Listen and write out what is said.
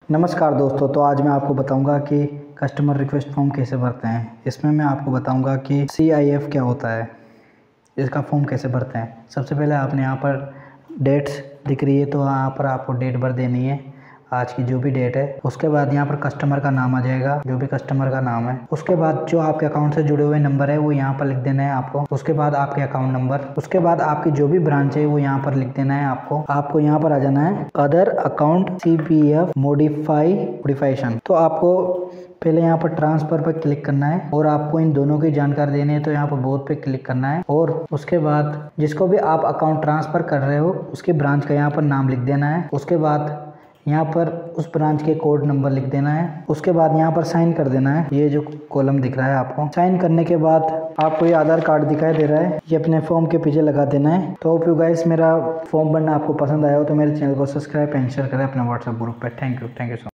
नमस्कार दोस्तों, तो आज मैं आपको बताऊंगा कि कस्टमर रिक्वेस्ट फॉर्म कैसे भरते हैं। इसमें मैं आपको बताऊंगा कि CIF क्या होता है, इसका फॉर्म कैसे भरते हैं। सबसे पहले आपने यहाँ पर डेट्स दिख रही है, तो यहाँ पर आपको डेट भर देनी है, आज की जो भी डेट है। उसके बाद यहाँ पर कस्टमर का नाम आ जाएगा, जो भी कस्टमर का नाम है। उसके बाद जो आपके अकाउंट से जुड़े हुए नंबर है वो यहाँ पर लिख देना है आपको। उसके बाद आपके अकाउंट नंबर, उसके बाद आपकी जो भी ब्रांच है वो यहाँ पर लिख देना है आपको यहाँ पर आ जाना है अदर अकाउंट CPF मॉडिफिकेशन। तो आपको पहले यहाँ पर ट्रांसफर पर क्लिक करना है और आपको इन दोनों की जानकारी देनी है, तो यहाँ पर बोथ पे क्लिक करना है। और उसके बाद जिसको भी आप अकाउंट ट्रांसफर कर रहे हो उसके ब्रांच का यहाँ पर नाम लिख देना है। उसके बाद यहाँ पर उस ब्रांच के कोड नंबर लिख देना है। उसके बाद यहाँ पर साइन कर देना है, ये जो कॉलम दिख रहा है आपको। साइन करने के बाद आपको ये आधार कार्ड दिखाई दे रहा है, ये अपने फॉर्म के पीछे लगा देना है। तो होप यू गाइस मेरा फॉर्म भरना आपको पसंद आया हो तो मेरे चैनल को सब्सक्राइब एंड शेयर करें अपने व्हाट्सएप ग्रुप पे। Thank you so much.